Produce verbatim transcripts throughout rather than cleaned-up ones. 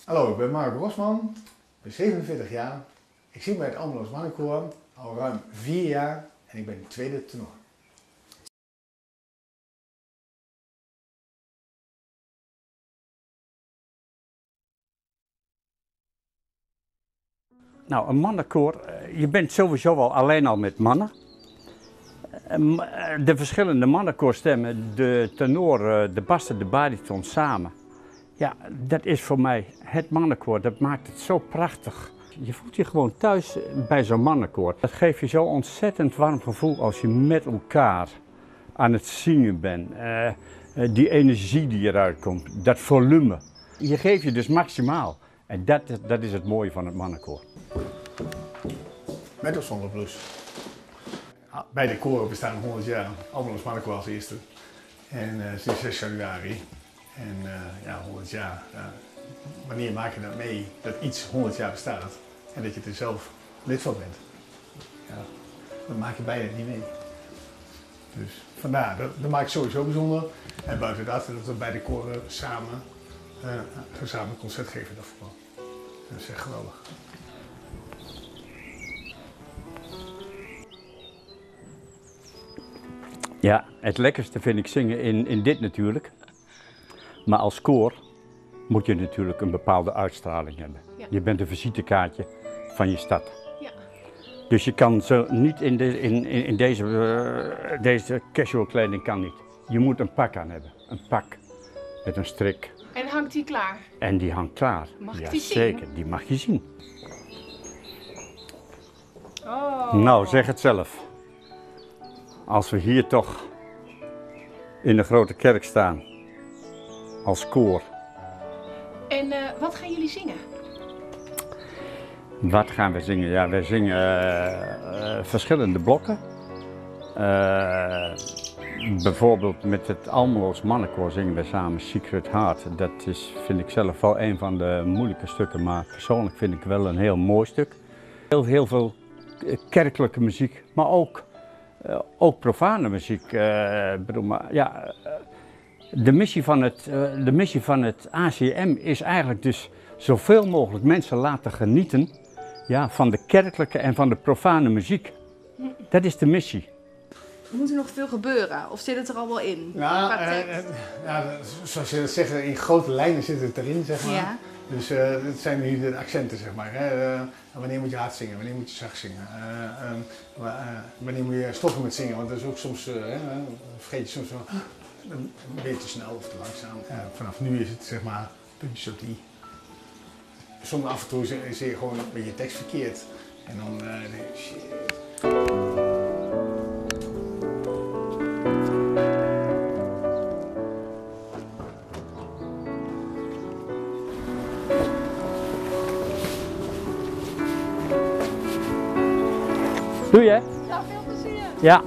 Hallo, ik ben Mark Rosman, ik ben zevenenveertig jaar. Ik zing bij het Almeloos Mannenkoor al ruim vier jaar en ik ben tweede tenor. Nou, een mannenkoor, je bent sowieso al alleen al met mannen. De verschillende mannenkoorstemmen, de tenor, de bas en de bariton samen. Ja, dat is voor mij het mannenkoor, dat maakt het zo prachtig. Je voelt je gewoon thuis bij zo'n mannenkoor. Dat geeft je zo'n ontzettend warm gevoel als je met elkaar aan het zingen bent. Uh, die energie die eruit komt, dat volume. Je geeft je dus maximaal. En dat, dat is het mooie van het mannenkoor. Met of zonder blues. Beide koren bestaan honderd jaar. Almeloos Mannenkoor als eerste. En uh, sinds zes januari. En uh, ja, honderd jaar. Uh, wanneer maak je dat mee dat iets honderd jaar bestaat en dat je er zelf lid van bent? Ja, dan maak je bijna niet mee. Dus vandaar, dat, dat maakt sowieso bijzonder. En buiten dat, dat we beide koren samen uh, samen een concert geven daarvoor. Dat is echt geweldig. Ja, het lekkerste vind ik zingen in, in dit natuurlijk. Maar als koor moet je natuurlijk een bepaalde uitstraling hebben. Ja. Je bent een visitekaartje van je stad. Ja. Dus je kan zo niet in, de, in, in deze, uh, deze casual kleding kan niet. Je moet een pak aan hebben. Een pak met een strik. En hangt die klaar? En die hangt klaar. Mag ik ja, die zien? Zeker, die mag je zien. Oh. Nou, zeg het zelf. Als we hier toch in de grote kerk staan, als koor. En uh, wat gaan jullie zingen? Wat gaan we zingen? Ja, wij zingen uh, uh, verschillende blokken. Uh, bijvoorbeeld met het Almeloos Mannenkoor zingen we samen Secret Heart. Dat is, vind ik zelf wel een van de moeilijke stukken, maar persoonlijk vind ik wel een heel mooi stuk. Heel, heel veel kerkelijke muziek, maar ook Uh, ook profane muziek. Uh, bedoel, maar, ja, uh, de, missie van het, uh, de missie van het A C M is eigenlijk dus zoveel mogelijk mensen laten genieten, ja, van de kerkelijke en van de profane muziek. Dat is de missie. Moet er nog veel gebeuren of zit het er al wel in? Ja, uh, uh, ja, zoals je dat zegt, in grote lijnen zit het erin, zeg maar. Ja. Dus uh, dat zijn nu de accenten, zeg maar. Hè. Uh, wanneer moet je hard zingen, wanneer moet je zacht zingen? Uh, um, uh, wanneer moet je stoppen met zingen? Want dat is ook soms, uh, uh, vergeet je soms wel, uh, een beetje snel of te langzaam. Uh, vanaf nu is het, zeg maar, puntjes op die. Soms af en toe zie je gewoon een beetje tekst verkeerd. En dan uh, denk je, shit. Doe je? Ja, veel plezier. Ja.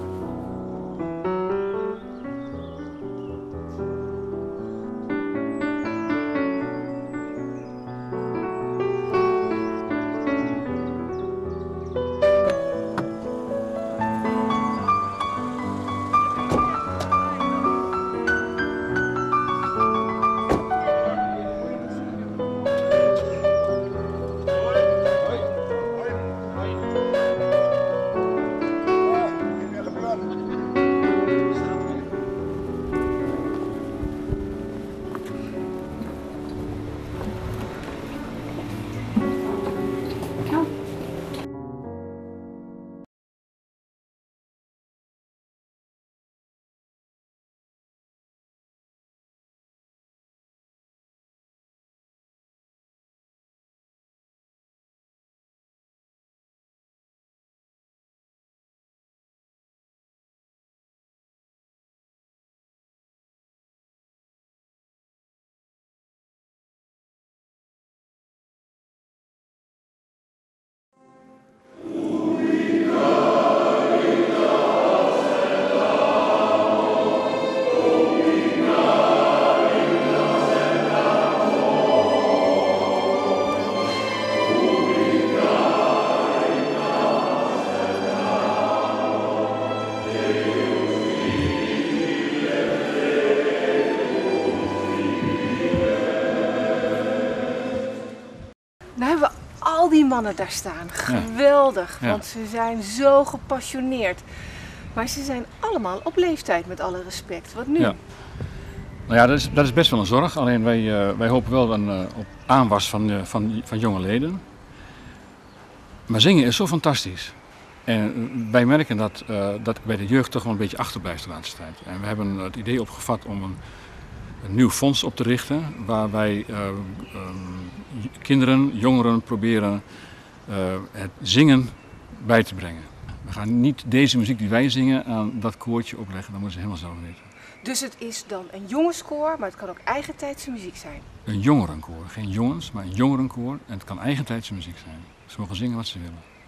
Nou hebben we al die mannen daar staan. Geweldig, Ja. want ze zijn zo gepassioneerd. Maar ze zijn allemaal op leeftijd, met alle respect. Wat nu? Ja. Nou ja, dat is, dat is best wel een zorg. Alleen wij, uh, wij hopen wel een, uh, op aanwas van, uh, van, van jonge leden. Maar zingen is zo fantastisch. En wij merken dat, uh, dat bij de jeugd toch wel een beetje achterblijft de laatste tijd. En we hebben het idee opgevat om een, een nieuw fonds op te richten. Waar wij uh, um, kinderen, jongeren proberen uh, het zingen bij te brengen. We gaan niet deze muziek die wij zingen aan dat koortje opleggen, dat moeten ze helemaal zelf weten. Dus het is dan een jongenskoor, maar het kan ook eigentijdse muziek zijn. Een jongerenkoor, geen jongens, maar een jongerenkoor. En het kan eigentijdse muziek zijn. Ze mogen zingen wat ze willen.